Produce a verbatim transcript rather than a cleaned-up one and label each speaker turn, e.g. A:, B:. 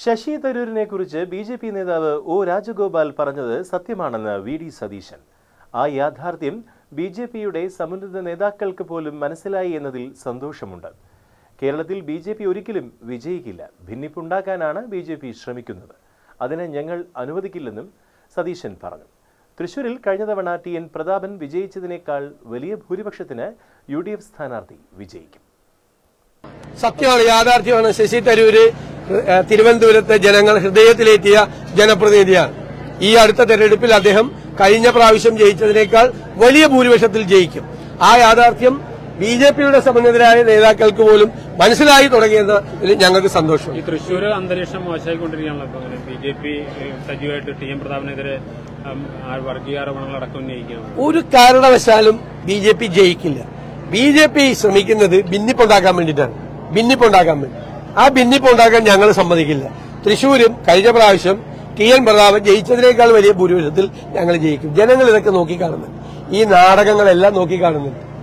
A: ശശി തരൂരിനെക്കുറിച്ച് B J P നേതാവ് O Rajagopal പറഞ്ഞത് സത്യമാണെന്ന് വി ഡി സതീശൻ. ആ യാഥാർത്ഥ്യം ബി ജെ പിയുടെ സമുന്നത നേതാക്കൾക്ക് പോലും മനസ്സിലായി എന്നതിൽ സന്തോഷമുണ്ട്. കേരളത്തിൽ ബി ജെ പി ഒരിക്കലും വിജയിക്കില്ല. ഭിന്നിപ്പുണ്ടാക്കാനാണ് ബി ജെ പി ശ്രമിക്കുന്നത്. അതിനെ ഞങ്ങൾ അനുവദിക്കില്ലെന്നും സതീശൻ പറഞ്ഞു. തൃശൂരിൽ കഴിഞ്ഞ തവണ ടി എൻ പ്രതാപൻ വിജയിച്ചതിനേക്കാൾ വലിയ ഭൂരിപക്ഷത്തിന് യു ഡി എഫ് സ്ഥാനാർത്ഥി വിജയിക്കും.
B: സത്യമാണ്, യാഥാർത്ഥ്യമാണ്. ശശി തരൂര് തിരുവനന്തപുരത്തെ ജനങ്ങൾ ഹൃദയത്തിലേറ്റിയ ജനപ്രതിനിധിയാണ്. ഈ അടുത്ത തെരഞ്ഞെടുപ്പിൽ അദ്ദേഹം കഴിഞ്ഞ പ്രാവശ്യം ജയിച്ചതിനേക്കാൾ വലിയ ഭൂരിപക്ഷത്തിൽ ജയിക്കും. ആ യാഥാർത്ഥ്യം ബി ജെ പിയുടെ സമുന്നതരായ നേതാക്കൾക്ക് പോലും മനസ്സിലായി തുടങ്ങിയതിൽ ഞങ്ങൾക്ക് സന്തോഷം.
C: ഈ തൃശൂർ അന്തരീക്ഷം മോശമായിക്കൊണ്ടിരിക്കുകയാണല്ലോ. ബി ജെ പി സജീവമായിട്ട് ടി എം പ്രതാപനെതിരെ വർഗീയ ആരോപണങ്ങൾ അടക്കം ഉന്നയിക്കുകയാണ്.
B: ഒരു കാരണവശാലും ബി ജെ പി ജയിക്കില്ല. ബി ജെ പി ശ്രമിക്കുന്നത് ഭിന്നിപ്പുണ്ടാക്കാൻ വേണ്ടിയിട്ടാണ്. ഭിന്നിപ്പുണ്ടാക്കാൻ വേണ്ടി ആ ഭിന്നിപ്പുണ്ടാക്കാൻ ഞങ്ങൾ സമ്മതിക്കില്ല. തൃശൂരും കഴിഞ്ഞ പ്രാവശ്യം ടി എൻ പ്രതാപൻ ജയിച്ചതിനേക്കാൾ വലിയ ഭൂരിപക്ഷത്തിൽ ഞങ്ങൾ ജയിക്കും. ജനങ്ങൾ ഇതൊക്കെ നോക്കിക്കാണുന്നുണ്ട്. ഈ നാടകങ്ങളെല്ലാം നോക്കിക്കാണുന്നുണ്ട്.